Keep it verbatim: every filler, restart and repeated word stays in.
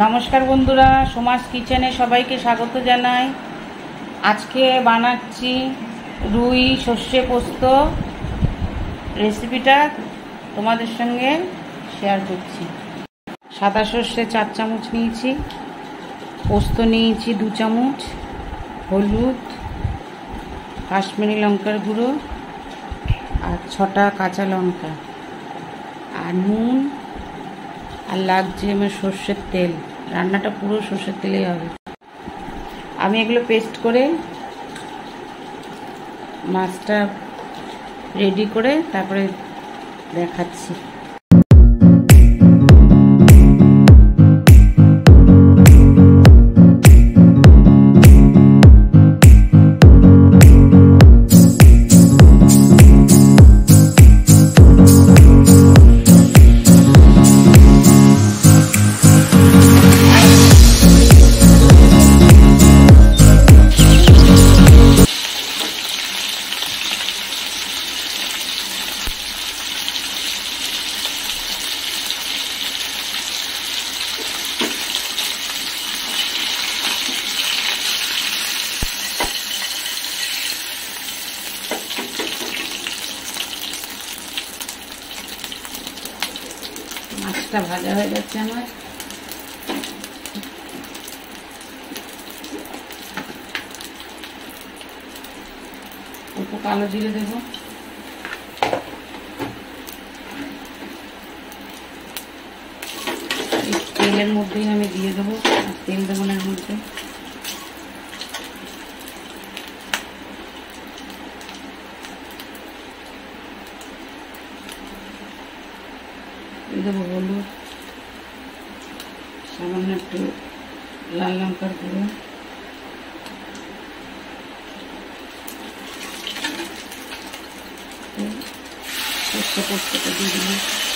নমস্কার বন্ধুরা, সোমাস কিচেনে সবাইকে স্বাগত জানাই। আজকে বানাচ্ছি রুই সর্ষে পোস্ত। রেসিপিটা তোমাদের সঙ্গে শেয়ার করছি। সাদা সর্ষে চার চামচ নিয়েছি, পোস্ত নিয়েছি দু চামচ, হলুদ, কাশ্মীরি লঙ্কার গুঁড়ো আর ছটা কাঁচা লঙ্কা আর নুন, আর লাগছে আমার সর্ষের তেল। রান্নাটা পুরো সর্ষের তেলেই হবে। আমি এগুলো পেস্ট করে মাছটা রেডি করে তারপরে দেখাচ্ছি। মাছটা ভাজা হয়ে যাচ্ছে আমার। অল্প কালো জিরে দেব, তেলের মধ্যেই আমি দিয়ে দেবো, তেল দেবো না এর মধ্যে। দেবো হলুদ, সামান্য একটু লাল লঙ্কার গুঁড়ো, সর্ষে পোস্তটা দিয়ে দিলাম।